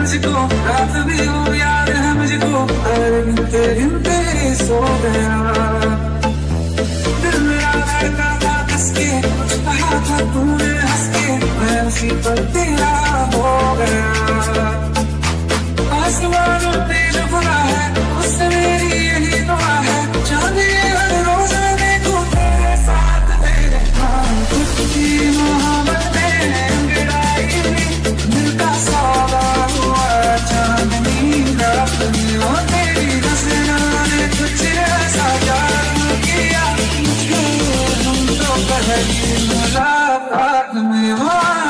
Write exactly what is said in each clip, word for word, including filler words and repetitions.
मुझको, रात भी हो याद है मुझको, हर गिनते गिनते सो गया। दिल मेरा धड़का था कसके, कुछ कहा था तूने हंस के, मैं उसी पर तेरा हो गया। आसमान पे जो खुला है उससे मेरी यही दुआ है, चांदी हर रोज देखूं तेरे साथ तेरे। हाँ कुछ की मोहब्बत में अंगड़ाई हुई, दिल का सौदा हुआ चांदनी रात में। वो तेरी हंसना ने कुछ ऐसा जादू किया, मुझको हम तो पहली मुलाकात में। वहाँ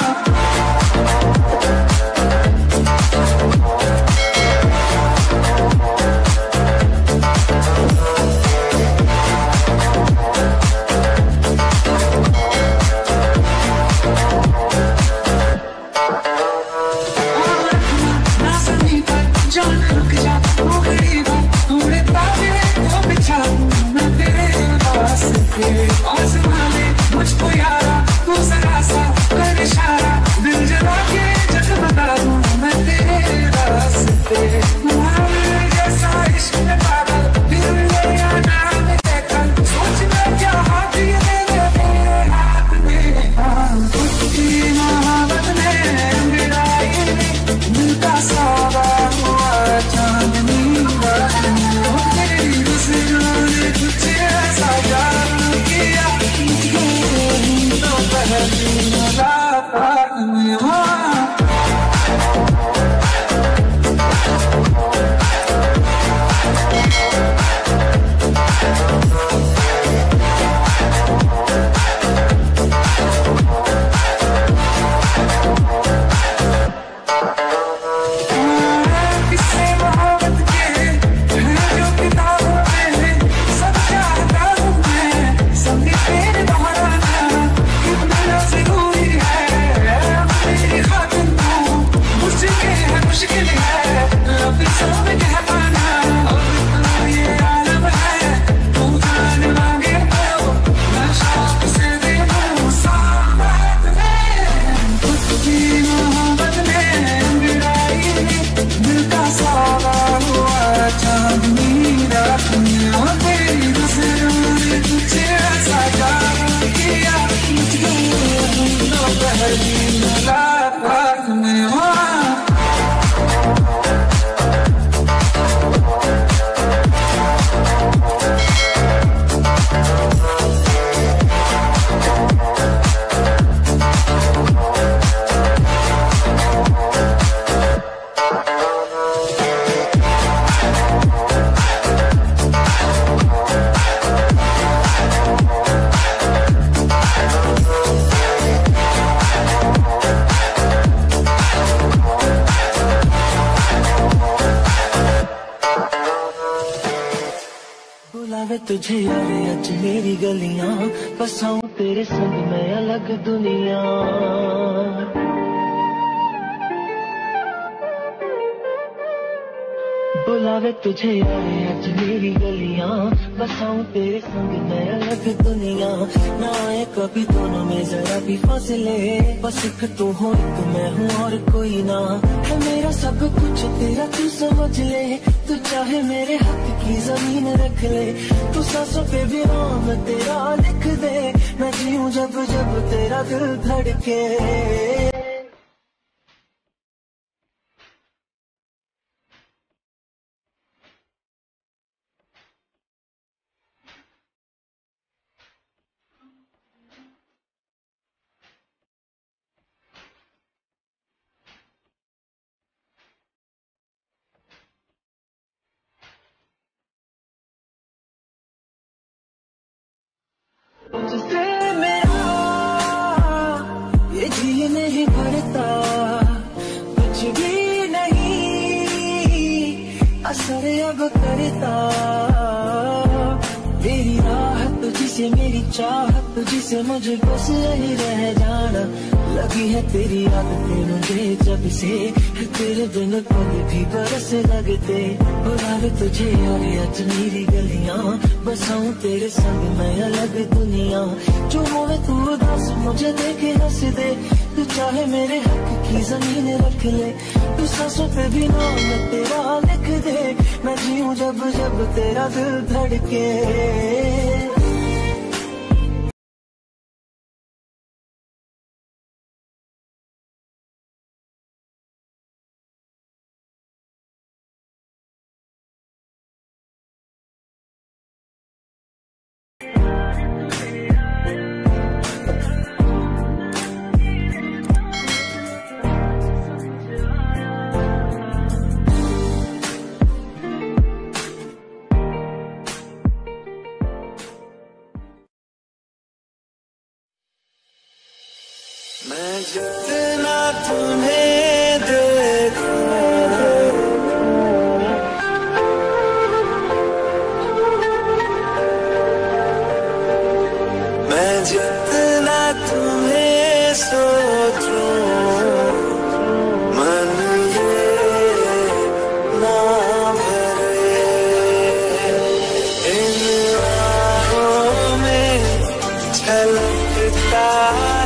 मुझको यारा तू जरा सा कर इशारा, दिल जला के जग बता दूं मैं तेरे रास्ते। तुम्हारे जैसा इश्क में पागल दिल में आना देखा, सोच में क्या हाथ ये मेरे हाथ में। हाँ कुछ की मोहब्बत में अंगड़ाई हुई, दिल का सौदा हुआ चांदनी रात में। वो तेरी हंसना ने कुछ ऐसा जादू किया, मुझको पहली मुलाकात में। वहाँ मुलाकात में। वहाँ बुलावे तुझे यार आज मेरी गलियां, बसाऊं तेरे संग मैं अलग दुनिया। बुलावे तुझे यार आज मेरी गलियां, बसाऊं तेरे संग मैं अलग दुनिया। ना आए कभी दोनों में जरा भी फासले, बस एक तू हो एक मैं हूँ और कोई ना। है मेरा सब कुछ तेरा तू समझ ले, तू चाहे मेरे हक की जमीन रख ले। तू सांसों पे भी नाम तेरा लिख दे, मैं जीऊं जब जब तेरा दिल धड़के। तुझसे मेरा ये जी नहीं भरता, कुछ भी नहीं असर अब करता। तेरी राहत तुझसे मेरी चाहत, तुझसे मुझे बस यही रह जाना। लगी है तेरी आदतें मुझे जब से, तेरे बिन पल भी बरस लगते। बुलावे तुझे और अजमेरी गलियां, बसाऊं तेरे संग मैं अलग दुनिया। जो होवे तू उदास मुझे देखे हंस दे, तू चाहे मेरे हक की जमीन रख ले। तू सांसों पे भी नाम तेरा लिख दे, मैं जीऊं जब जब तेरा दिल धड़के। मैं जितना तुम्हें देखूं, मैं जितना तुम्हें सोचूं, मन ये ना भरे। इन आँखों में छलकता